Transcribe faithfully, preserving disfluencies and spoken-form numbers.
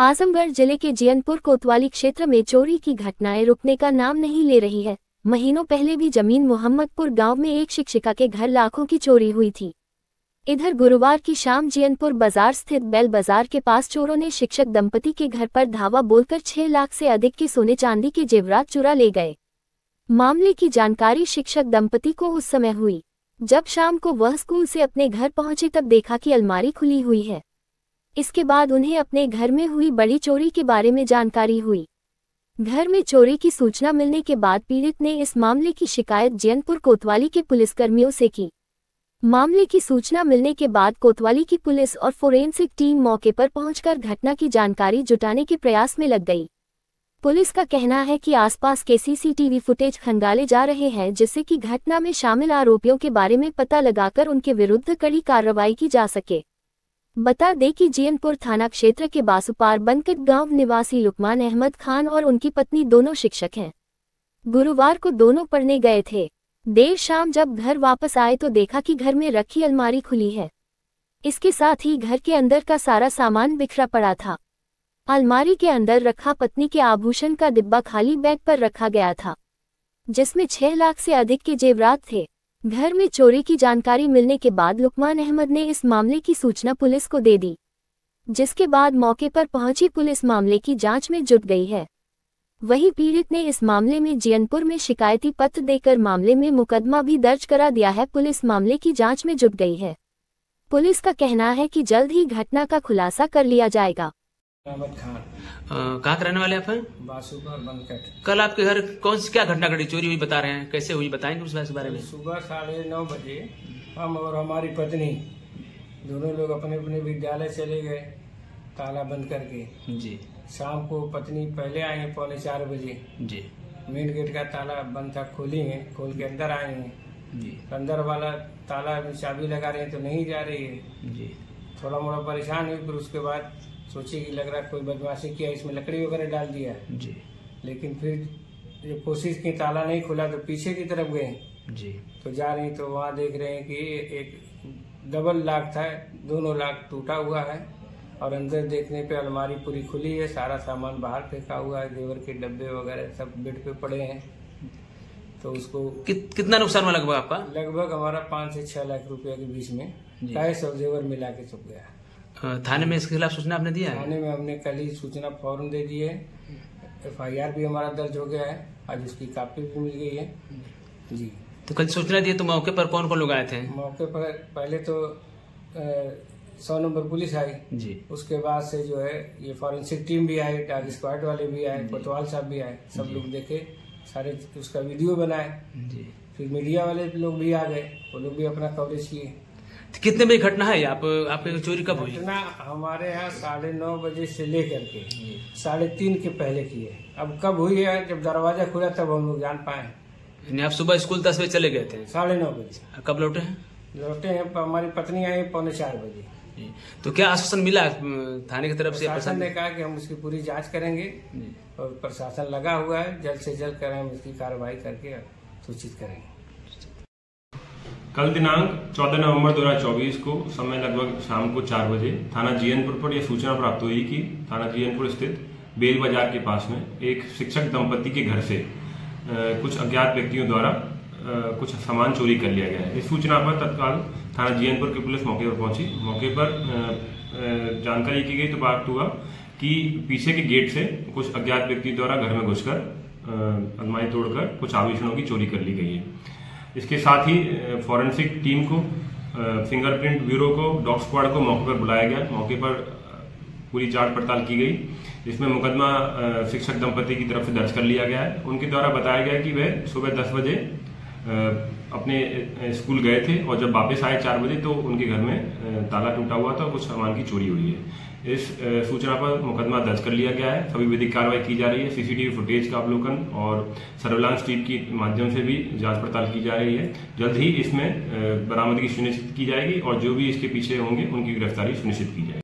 आजमगढ़ जिले के जियनपुर कोतवाली क्षेत्र में चोरी की घटनाएं रुकने का नाम नहीं ले रही है। महीनों पहले भी जमीन मोहम्मदपुर गांव में एक शिक्षिका के घर लाखों की चोरी हुई थी। इधर गुरुवार की शाम जियनपुर बाजार स्थित बैल बाजार के पास चोरों ने शिक्षक दंपति के घर पर धावा बोलकर छह लाख से अधिक के सोने चांदी के जेवरात चुरा ले गए। मामले की जानकारी शिक्षक दंपति को उस समय हुई जब शाम को वह स्कूल से अपने घर पहुंचे, तब देखा कि अलमारी खुली हुई है। इसके बाद उन्हें अपने घर में हुई बड़ी चोरी के बारे में जानकारी हुई। घर में चोरी की सूचना मिलने के बाद पीड़ित ने इस मामले की शिकायत जियनपुर कोतवाली के पुलिसकर्मियों से की। मामले की सूचना मिलने के बाद कोतवाली की पुलिस और फोरेंसिक टीम मौके पर पहुंचकर घटना की जानकारी जुटाने के प्रयास में लग गई। पुलिस का कहना है कि आसपास के सीसीटीवी फुटेज खंगाले जा रहे हैं, जिससे कि घटना में शामिल आरोपियों के बारे में पता लगाकर उनके विरुद्ध कड़ी कार्रवाई की जा सके। बता दें कि जियनपुर थाना क्षेत्र के बासुपार बनकट गांव निवासी लुकमान अहमद खान और उनकी पत्नी दोनों शिक्षक हैं। गुरुवार को दोनों पढ़ने गए थे। देर शाम जब घर वापस आए तो देखा कि घर में रखी अलमारी खुली है। इसके साथ ही घर के अंदर का सारा सामान बिखरा पड़ा था। अलमारी के अंदर रखा पत्नी के आभूषण का डिब्बा खाली बैग पर रखा गया था, जिसमें छह लाख से अधिक के जेवरात थे। घर में चोरी की जानकारी मिलने के बाद लुकमान अहमद ने इस मामले की सूचना पुलिस को दे दी, जिसके बाद मौके पर पहुंची पुलिस मामले की जांच में जुट गई है। वहीं पीड़ित ने इस मामले में जियनपुर में शिकायती पत्र देकर मामले में मुकदमा भी दर्ज करा दिया है। पुलिस मामले की जांच में जुट गई है। पुलिस का कहना है कि जल्द ही घटना का खुलासा कर लिया जाएगा। अहमद खान कहाँ के रहने वाले आप हैं? बासुपार बनकट। कल आपके घर कौन सी क्या घटना घटी, चोरी हुई बता रहे हैं, कैसे हुई बताएंगे उस बारे में? सुबह साढ़े नौ बजे हम और हमारी पत्नी दोनों लोग अपने अपने विद्यालय चले गए ताला बंद करके। जी। शाम को पत्नी पहले आए हैं पौने चार बजे। जी। मेन गेट का ताला बंद था, खोली है, खोल के अंदर आए हैं। जी। अंदर वाला ताला में चाबी लगा रहे हैं तो नहीं जा रही है। जी। थोड़ा मोड़ा परेशान हुई, फिर उसके बाद सोची कि लग रहा कोई बदमाशी किया, इसमें लकड़ी वगैरह डाल दिया। जी। लेकिन फिर जब कोशिश की ताला नहीं खुला तो पीछे की तरफ गए। जी। तो जा रही तो वहाँ देख रहे हैं कि एक डबल लॉक था, दोनों लॉक टूटा हुआ है और अंदर देखने पे अलमारी पूरी खुली है, सारा सामान बाहर फेंका हुआ है, जेवर के डब्बे वगैरह सब बेड पे पड़े हैं। तो उसको कि, कितना नुकसान हुआ लगभग आपका? लगभग हमारा पाँच से छह लाख रुपया के बीच में कैश और जेवर मिला के चुक गया। थाने में इसके खिलाफ सूचना आपने दिया है? थाने में हमने कल ही सूचना फौरन दे दी है। एफ आई आर भी हमारा दर्ज हो गया है, आज उसकी कापी भी मिल गई है। जी। तो कल सूचना दी तो मौके पर कौन कौन लोग आए थे? मौके पर पहले तो सौ नंबर पुलिस आई। जी। उसके बाद से जो है ये फॉरेंसिक टीम भी आई, डॉग स्क्वाड वाले भी आए, कोतवाल साहब भी आए, सब लोग देखे, सारे उसका वीडियो बनाए। जी। फिर मीडिया वाले लोग भी आ गए, वो लोग भी अपना कवरेज किए। कितने बजे घटना है? आप आपके चोरी कब हुई? घटना हमारे यहाँ साढ़े नौ बजे से लेकर के साढ़े तीन के पहले की है। अब कब हुई है, जब दरवाजा खुला तब हम लोग जान पाए। आप सुबह स्कूल दस बजे चले गए थे? साढ़े नौ बजे। कब लौटे हैं? लौटे हैं हमारी पत्नी आई पौने चार बजे। तो क्या आश्वासन मिला थाने की तरफ से? प्रशासन ने कहा कि हम उसकी पूरी जांच करेंगे और प्रशासन लगा हुआ है, जल्द से जल्द करें, हम उसकी कार्रवाई करके सूचित करेंगे। कल दिनांक चौदह नवंबर दो हज़ार चौबीस को समय लगभग शाम को चार बजे थाना जियनपुर पर यह सूचना प्राप्त हुई कि थाना जियनपुर स्थित बेल बाजार के पास में एक शिक्षक दंपति के घर से आ, कुछ अज्ञात व्यक्तियों द्वारा आ, कुछ सामान चोरी कर लिया गया है। इस सूचना पर तत्काल थाना जियनपुर की पुलिस मौके पर पहुंची। मौके पर आ, आ, जानकारी की गई तो बात हुआ कि पीछे के गेट से कुछ अज्ञात व्यक्ति द्वारा घर में घुसकर अलमारी तोड़कर कुछ आभूषणों की चोरी कर ली गई है। इसके साथ ही फॉरेंसिक टीम को, फिंगरप्रिंट ब्यूरो को, डॉग स्क्वाड को मौके पर बुलाया गया। मौके पर पूरी जांच पड़ताल की गई, जिसमें मुकदमा शिक्षक दंपति की तरफ से दर्ज कर लिया गया है। उनके द्वारा बताया गया कि वह सुबह दस बजे अपने स्कूल गए थे और जब वापस आए चार बजे तो उनके घर में ताला टूटा हुआ था और कुछ सामान की चोरी हुई है। इस सूचना पर मुकदमा दर्ज कर लिया गया है। सभी विधिक कार्रवाई की जा रही है। सीसीटीवी फुटेज का अवलोकन और सर्विलांस टीम के माध्यम से भी जांच पड़ताल की जा रही है। जल्द ही इसमें बरामदगी सुनिश्चित की जाएगी और जो भी इसके पीछे होंगे उनकी गिरफ्तारी सुनिश्चित की जाएगी।